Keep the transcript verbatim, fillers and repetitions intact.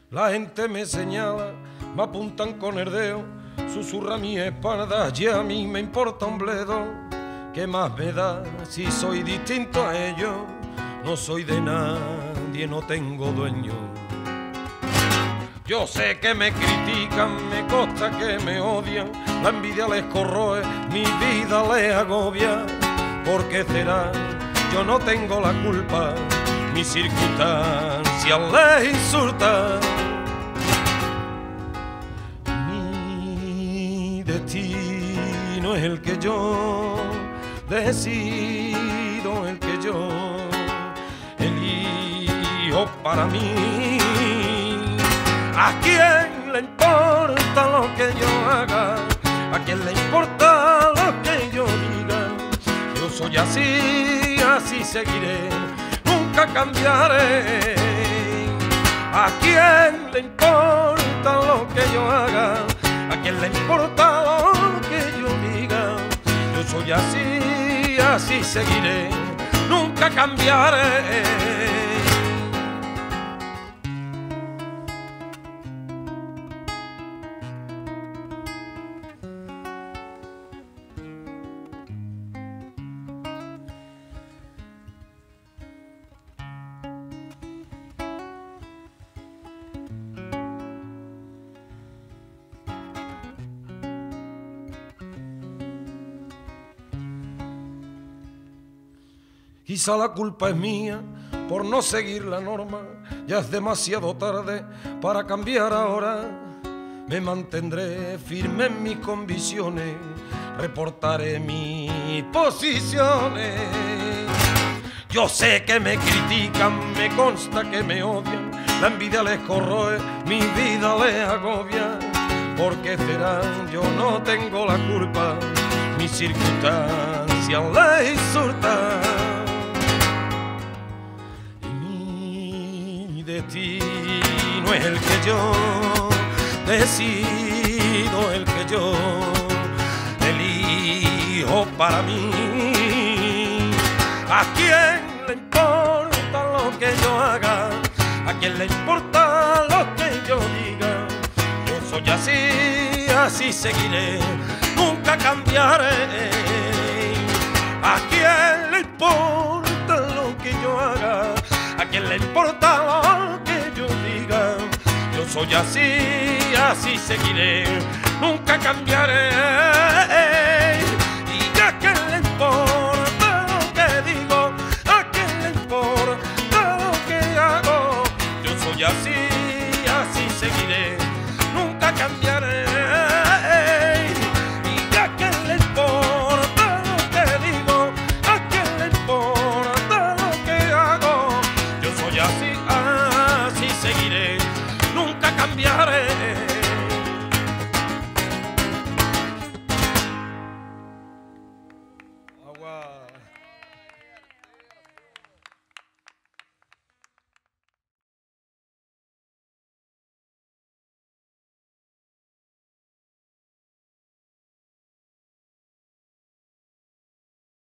La gente me señala, me apuntan con el dedo, susurra mi espalda y a mí me importa un bledo. ¿Qué más me da si soy distinto a ellos? No soy de nadie, no tengo dueño. Yo sé que me critican, me consta que me odian, la envidia les corroe, mi vida les agobia. ¿Por qué será? Yo no tengo la culpa, mis circunstancias les insultan. Mi destino es el que yo decido, el que yo elijo para mí. ¿A quién le importa lo que yo haga? ¿A quién le importa lo que yo diga? Yo soy así, así seguiré, nunca cambiaré. ¿A quién le importa lo que yo haga? ¿A quién le importa lo que yo diga? Yo soy así, así seguiré, nunca cambiaré. Quizá la culpa es mía por no seguir la norma, ya es demasiado tarde para cambiar ahora. Me mantendré firme en mis convicciones, reportaré mis posiciones. Yo sé que me critican, me consta que me odian, la envidia les corroe, mi vida les agobia. ¿Por qué serán? Yo no tengo la culpa, mis circunstancias les insultan. Destino es el que yo decido, el que yo elijo para mí. ¿A quién le importa lo que yo haga? ¿A quién le importa lo que yo diga? Yo soy así, así seguiré, nunca cambiaré. ¿A quién le importa lo que yo haga? ¿A quién le importa lo que yo diga? Yo soy así, así seguiré, nunca cambiaré. ¿Y a quién le importa